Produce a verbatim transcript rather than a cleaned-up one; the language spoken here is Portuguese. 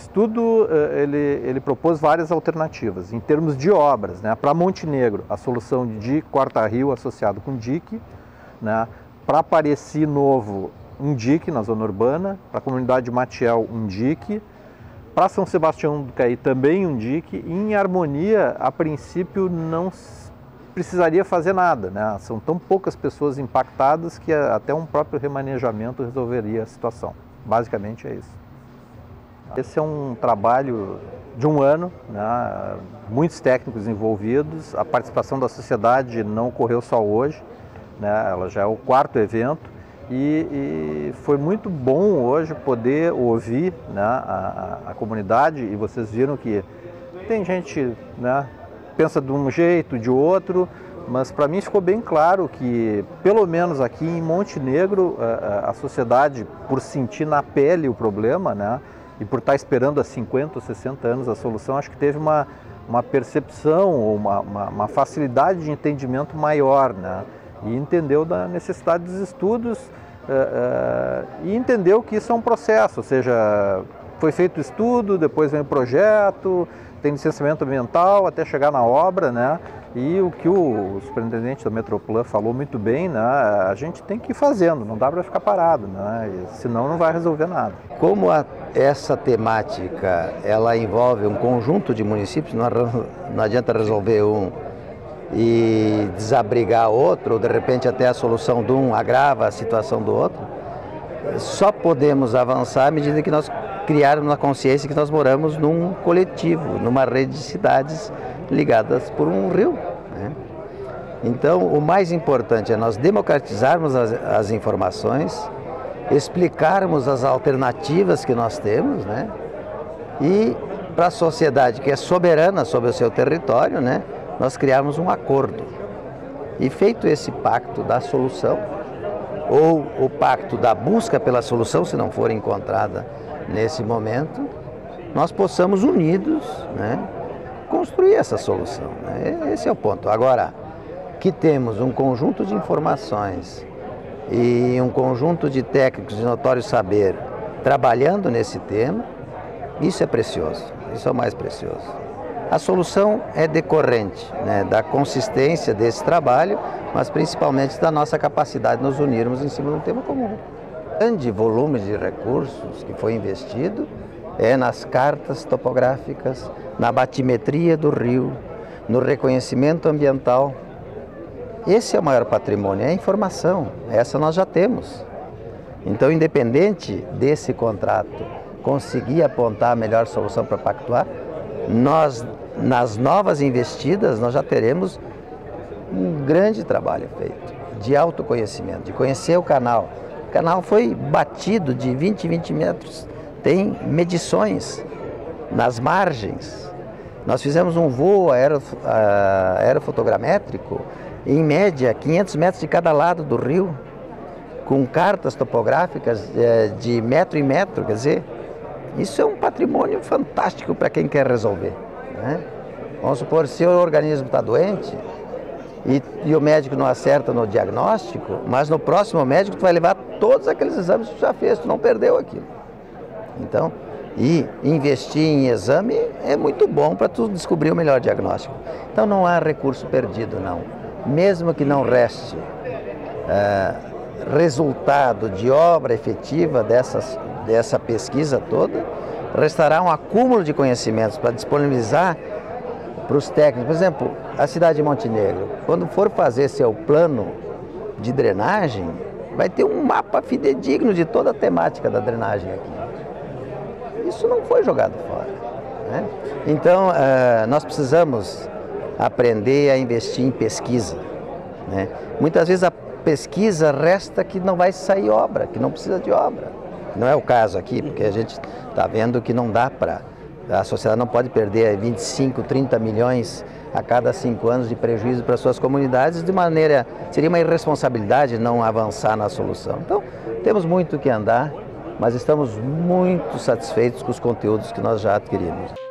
estudo ele, ele propôs várias alternativas em termos de obras, né? Para Montenegro, a solução de corta-rio associado com dique, né? Para Pareci Novo, um dique na zona urbana, para a comunidade de Matiel, um dique, para São Sebastião do Caí também um dique, e em Harmonia, a princípio, não precisaria fazer nada, né? São tão poucas pessoas impactadas que até um próprio remanejamento resolveria a situação. Basicamente é isso. Esse é um trabalho de um ano, né? Muitos técnicos envolvidos, a participação da sociedade não ocorreu só hoje, né? Ela já é o quarto evento e, e foi muito bom hoje poder ouvir, né, a, a, a comunidade, e vocês viram que tem gente, né, pensa de um jeito, de outro, mas para mim ficou bem claro que, pelo menos aqui em Montenegro, a, a sociedade, por sentir na pele o problema, né, e por estar esperando há cinquenta ou sessenta anos a solução, acho que teve uma, uma percepção, uma, uma, uma facilidade de entendimento maior, né, e entendeu da necessidade dos estudos uh, uh, e entendeu que isso é um processo, ou seja, foi feito o estudo, depois vem o projeto, tem licenciamento ambiental até chegar na obra, né? E o que o superintendente da Metroplan falou muito bem, né? A gente tem que ir fazendo, não dá para ficar parado, né? E senão não vai resolver nada. Como a, essa temática ela envolve um conjunto de municípios, não, não adianta resolver um e desabrigar outro, ou de repente até a solução de um agrava a situação do outro, só podemos avançar à medida que nós criarmos na consciência que nós moramos num coletivo, numa rede de cidades ligadas por um rio, né? Então, o mais importante é nós democratizarmos as, as informações, explicarmos as alternativas que nós temos, né? E para a sociedade que é soberana sobre o seu território, né, nós criarmos um acordo. E feito esse pacto da solução, ou o pacto da busca pela solução, se não for encontrada nesse momento, nós possamos unidos, né, construir essa solução, né? Esse é o ponto. Agora, que temos um conjunto de informações e um conjunto de técnicos de notório saber trabalhando nesse tema, isso é precioso, isso é o mais precioso. A solução é decorrente, né, da consistência desse trabalho, mas principalmente da nossa capacidade de nos unirmos em cima de um tema comum. O grande volume de recursos que foi investido é nas cartas topográficas, na batimetria do rio, no reconhecimento ambiental. Esse é o maior patrimônio, é a informação, essa nós já temos. Então, independente desse contrato conseguir apontar a melhor solução para pactuar, nós, nas novas investidas, nós já teremos um grande trabalho feito de autoconhecimento, de conhecer o canal. O canal foi batido de vinte em vinte metros, tem medições nas margens. Nós fizemos um voo aero, aerofotogramétrico, em média, quinhentos metros de cada lado do rio, com cartas topográficas de metro em metro, quer dizer, isso é um patrimônio fantástico para quem quer resolver, né? Vamos supor, se o organismo está doente e, e o médico não acerta no diagnóstico, mas no próximo médico tu vai levar todos aqueles exames que tu já fez, tu não perdeu aquilo. Então, e investir em exame é muito bom para tu descobrir o melhor diagnóstico. Então não há recurso perdido, não. Mesmo que não reste é, resultado de obra efetiva dessas, dessa pesquisa toda, restará um acúmulo de conhecimentos para disponibilizar para os técnicos. Por exemplo, a cidade de Montenegro, quando for fazer seu plano de drenagem, vai ter um mapa fidedigno de toda a temática da drenagem aqui. Isso não foi jogado fora, né? Então, uh, nós precisamos aprender a investir em pesquisa, né? Muitas vezes a pesquisa resta que não vai sair obra, que não precisa de obra. Não é o caso aqui, porque a gente está vendo que não dá para... A sociedade não pode perder vinte e cinco, trinta milhões a cada cinco anos de prejuízo para suas comunidades, de maneira... Seria uma irresponsabilidade não avançar na solução. Então, temos muito que andar, mas estamos muito satisfeitos com os conteúdos que nós já adquirimos.